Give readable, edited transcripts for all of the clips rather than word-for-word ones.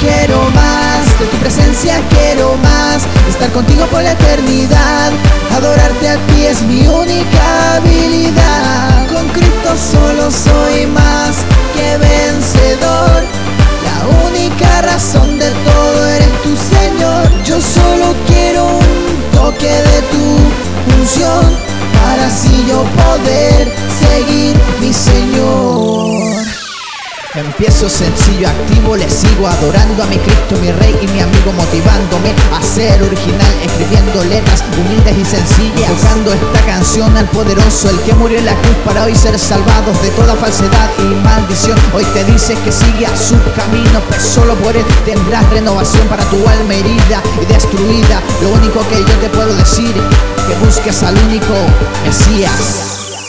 quiero más de tu presencia, quiero más de estar contigo por la eternidad. Adorarte a ti es mi única habilidad. Con Cristo solo soy más que vencedor. La única razón de todo eres tu Señor. Yo solo quiero un toque de tu unción para así yo poder seguir, mi Señor. Empiezo sencillo, activo, le sigo adorando a mi Cristo, mi Rey y mi amigo, motivándome a ser original, escribiendo letras humildes y sencillas, tocando esta canción al poderoso, el que murió en la cruz para hoy ser salvados de toda falsedad y maldición. Hoy te dice que sigue a su camino, pues solo por él tendrás renovación para tu alma herida y destruida. Lo único que yo te puedo decir, que busques al único Mesías.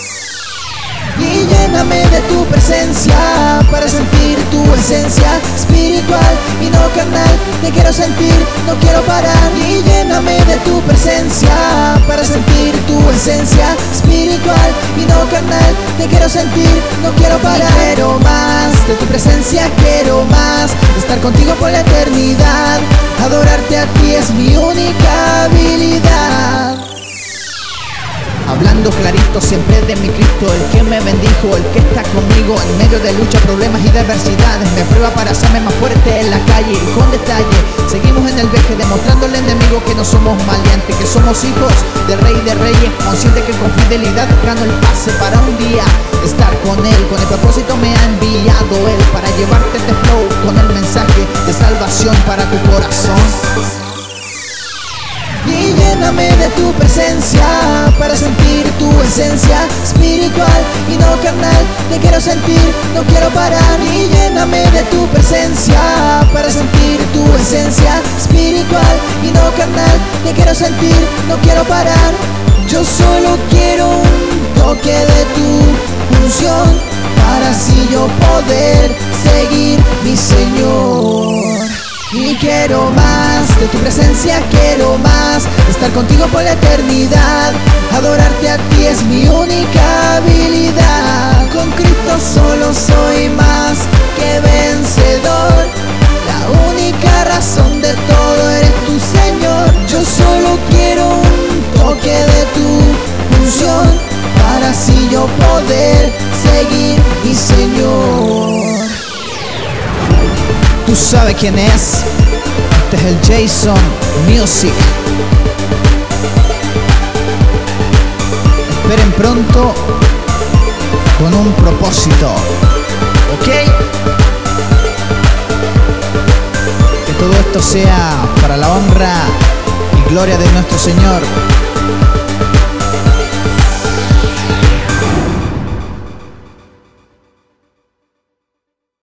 Y lléname de tu presencia para sentir tu esencia espiritual y no carnal. Te quiero sentir, no quiero parar. Y lléname de tu presencia para sentir tu esencia espiritual y no carnal. Te quiero sentir, no quiero parar. Y quiero más de tu presencia, quiero más de estar contigo por la eternidad. Adorarte a ti es mi única habilidad. Hablando clarito siempre de mi Cristo, el que me bendijo, el que está conmigo en medio de lucha, problemas y de adversidades. Me prueba para hacerme más fuerte en la calle y con detalle. Seguimos en el viaje demostrando al enemigo que no somos maleantes, que somos hijos del Rey de Reyes, consciente que con fidelidad gano el pase para un día estar con él. Con el propósito me ha enviado él para llevarte este flow con el mensaje de salvación para tu corazón. Y lléname de tu presencia para sentir tu esencia espiritual y no carnal. Te quiero sentir, no quiero parar. Y lléname de tu presencia para sentir tu esencia espiritual y no carnal. Te quiero sentir, no quiero parar. Yo solo quiero un toque de tu unción para así yo poder seguir, mi Señor. Y quiero más de tu presencia, quiero más de estar contigo por la eternidad. Adorarte a ti es mi única habilidad. Con Cristo solo soy más que vencedor. La única razón de todo eres tu Señor. Yo solo quiero un toque de tu unción para así yo poder seguir, mi Señor. Tú sabes quién es. Este es el Jason Music. Esperen pronto con un propósito, ¿ok? Que todo esto sea para la honra y gloria de nuestro Señor.